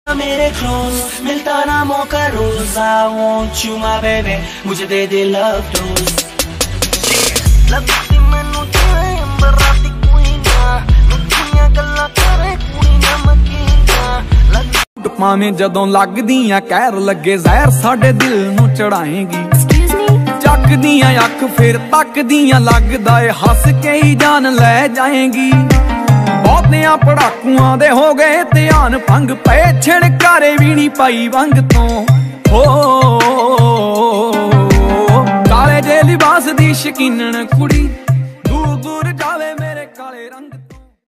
मेरे क्लोज मिलता ना मौका रोज I want you my baby मुझे दे दे love dose लगती मैनू जाए अंबराती कोई ना मिठियां गल्लां करे कुड़ी नमकीना पावें जदों लगदियां कहर लगे जहर साडे दिल नू चढ़ाएगी चकदियां अख फिर तकदियां लगदा ए हस के ही जान ले जाएगी बहुतियां पड़ाकुआं दे हो गए ध्यान भंग पे छिड़कारे भी नहीं पाई वंग तो हो काले जे लिबास दी शकीनन कुड़ी